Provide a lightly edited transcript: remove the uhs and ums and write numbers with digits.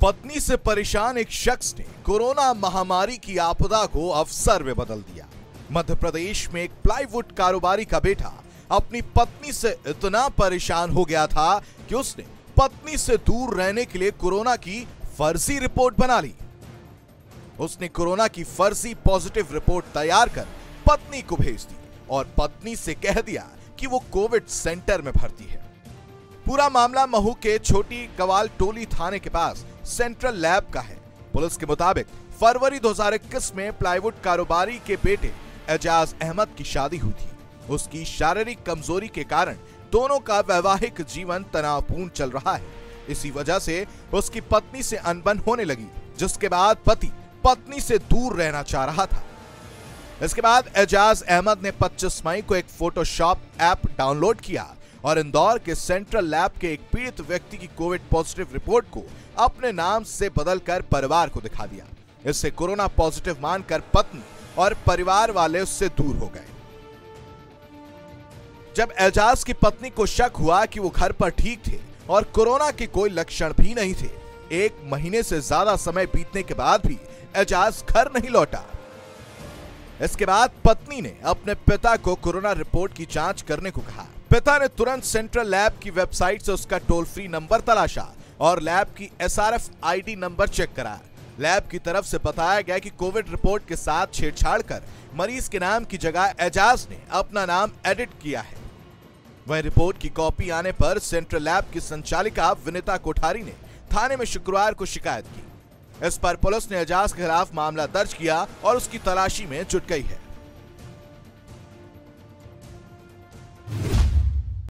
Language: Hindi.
पत्नी से परेशान एक शख्स ने कोरोना महामारी की आपदा को अवसर में बदल दिया। मध्य प्रदेश में एक प्लाईवुड कारोबारी का बेटा अपनी पत्नी से इतना परेशान हो गया था कि उसने पत्नी से दूर रहने के लिए कोरोना की फर्जी रिपोर्ट बना ली। उसने कोरोना की फर्जी पॉजिटिव रिपोर्ट तैयार कर पत्नी को भेज दी और पत्नी से कह दिया कि वो कोविड सेंटर में भर्ती है। पूरा मामला महू के छोटी कवाल टोली थाने के पास सेंट्रल लैब का है। पुलिस के मुताबिक फरवरी 2021 में प्लाईवुड कारोबारी के बेटे एजाज अहमद की शादी हुई थी। उसकी शारीरिक कमजोरी के कारण दोनों का वैवाहिक जीवन तनावपूर्ण चल रहा है। इसी वजह से उसकी पत्नी से अनबन होने लगी, जिसके बाद पति पत्नी से दूर रहना चाह रहा था। इसके बाद एजाज अहमद ने 25 मई को एक फोटोशॉप ऐप डाउनलोड किया और इंदौर के सेंट्रल लैब के एक पीड़ित व्यक्ति की कोविड पॉजिटिव रिपोर्ट को अपने नाम से बदलकर परिवार को दिखा दिया। इससे कोरोना पॉजिटिव मानकर पत्नी और परिवार वाले उससे दूर हो गए। जब एजाज की पत्नी को शक हुआ कि वो घर पर ठीक थे और कोरोना के कोई लक्षण भी नहीं थे, 1 महीने से ज्यादा समय बीतने के बाद भी एजाज घर नहीं लौटा। इसके बाद पत्नी ने अपने पिता को कोरोना रिपोर्ट की जांच करने को कहा। पिता ने तुरंत सेंट्रल लैब की वेबसाइट से उसका टोल फ्री नंबर तलाशा और लैब की SRF ID नंबर चेक करा। लैब की तरफ से बताया गया कि कोविड रिपोर्ट के साथ छेड़छाड़ कर मरीज के नाम की जगह एजाज ने अपना नाम एडिट किया है। वह रिपोर्ट की कॉपी आने पर सेंट्रल लैब की संचालिका विनीता कोठारी ने थाने में शुक्रवार को शिकायत की। इस पर पुलिस ने एजाज के खिलाफ मामला दर्ज किया और उसकी तलाशी में जुट गई है।